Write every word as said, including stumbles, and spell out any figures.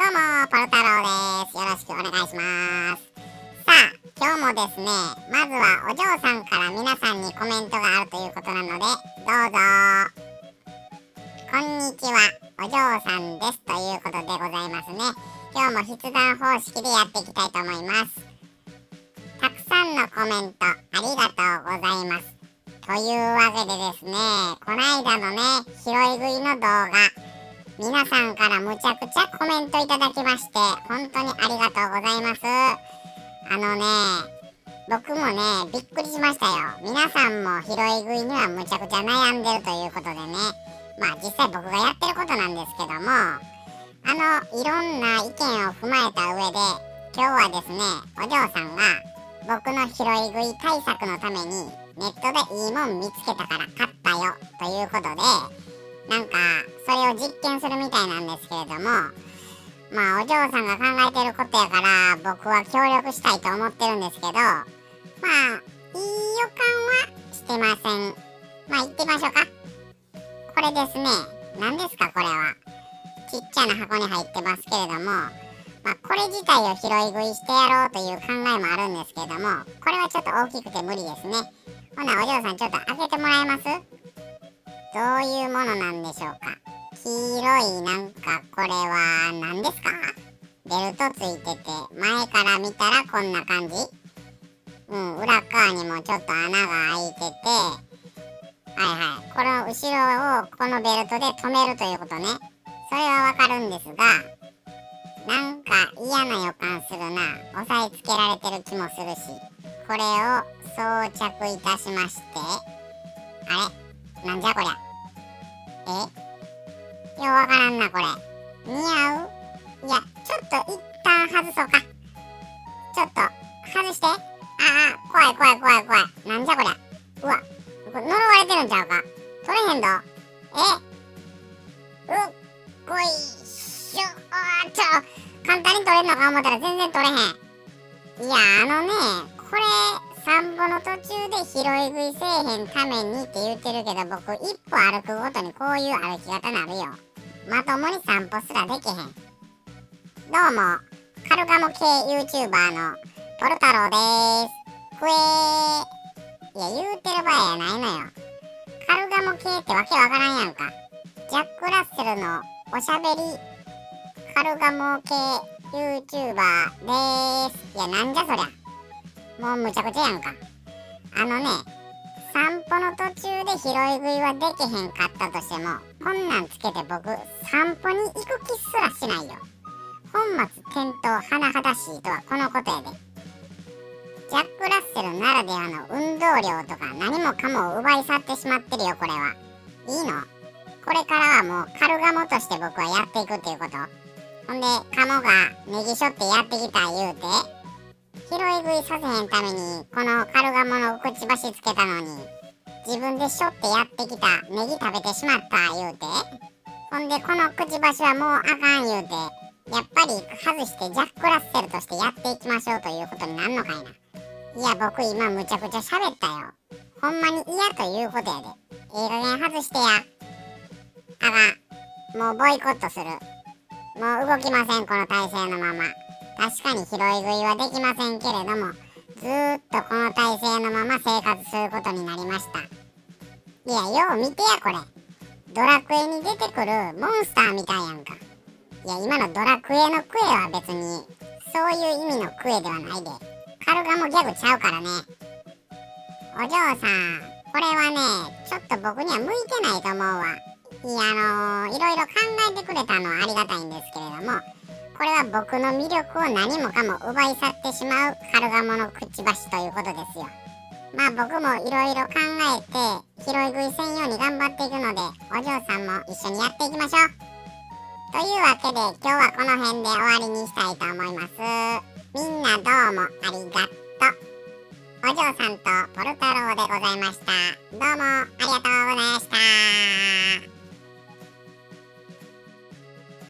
も、ポル太郎です。よろしくお願いします。さあ、今日もですね、まずはお嬢さんから皆さんにコメントがあるということなので、どうぞ。こんにちは、お嬢さんです。ということでございますね。今日も筆談方式でやっていきたいと思います。たくさんのコメントありがとうございます。というわけでですね、こないだのね、拾い食いの動画、皆さんからむちゃくちゃコメントいただきまして、本当にありがとうございます。あのね、僕もね、びっくりしましたよ。皆さんも拾い食いにはむちゃくちゃ悩んでるということでね、まあ実際僕がやってることなんですけども、あの、いろんな意見を踏まえた上で、今日はですね、お嬢さんが僕の拾い食い対策のためにネットでいいもん見つけたから買ったよということで、なんかそれを実験するみたいなんですけれども、まあお嬢さんが考えてることやから僕は協力したいと思ってるんですけど、まあいい予感はしてません。まあ行ってみましょうか。これですね、何ですかこれは。ちっちゃな箱に入ってますけれども、まあこれ自体を拾い食いしてやろうという考えもあるんですけれども、これはちょっと大きくて無理ですね。ほなお嬢さんちょっと開けてもらえます？どういうものなんでしょうか。黄色いなんかこれは何ですか？ベルトついてて、前から見たらこんな感じ。うん、裏側にもちょっと穴が開いてて、はいはい。この後ろをこのベルトで留めるということね。それはわかるんですが、なんか嫌な予感するな。押さえつけられてる気もするし。これを装着いたしまして、あれなんじゃこりゃ。えようわからんなこれ。似合う？いや、ちょっと一旦外そうか。ちょっと外して。ああ、怖い怖い怖い怖い。なんじゃこりゃ。うわ、これ呪われてるんちゃうか。取れへんど。えうっこいしょ。あーちょ。簡単に取れんのか思ったら全然取れへん。いや、あのね、これ、散歩の途中で拾い食いせえへんためにって言ってるけど、僕一歩歩くごとにこういう歩き方なるよ。まともに散歩すらできへん。どうも、カルガモ系 YouTuber のポル太郎でーす。ふえー。いや、言うてる場合やないのよ。カルガモ系ってわけわからんやんか。ジャック・ラッセルのおしゃべりカルガモ系 YouTuber でーす。いや、なんじゃそりゃ。もうむちゃくちゃやんか。あのね、散歩の途中で拾い食いはできへんかったとしても、こんなんつけて僕、散歩に行く気すらしないよ。本末転倒甚だしいとはこのことやで。ジャック・ラッセルならではの運動量とか何もかもを奪い去ってしまってるよ、これは。いいの？これからはもうカルガモとして僕はやっていくっていうこと。ほんで、カモがネギしょってやってきた言うて、拾い食いさせへんためにこのカルガモのくちばしつけたのに、自分でしょってやってきたネギ食べてしまった言うて、ほんでこのくちばしはもうあかん言うて、やっぱり外してジャック・ラッセルとしてやっていきましょうということになんのかいな。いや僕今むちゃくちゃ喋ったよ。ほんまに嫌ということやで。ええ加減外してや。あかん。もうボイコットする。もう動きませんこの体勢のまま。確かに拾い食いはできませんけれども、ずーっとこの体勢のまま生活することになりました。いや、よう見てやこれ。ドラクエに出てくるモンスターみたいやんか。いや、今のドラクエのクエは別に、そういう意味のクエではないで。カルガモギャグちゃうからね。お嬢さん、これはね、ちょっと僕には向いてないと思うわ。いや、あのー、いろいろ考えてくれたのはありがたいんですけれども、これは僕の魅力を何もかも奪い去ってしまうカルガモのくちばしということですよ。まあ僕もいろいろ考えて拾い食いせんように頑張っていくので、お嬢さんも一緒にやっていきましょう。というわけで今日はこの辺で終わりにしたいと思います。みんなどうもありがとう。お嬢さんとポル太郎でございました。どうもありがとうございました。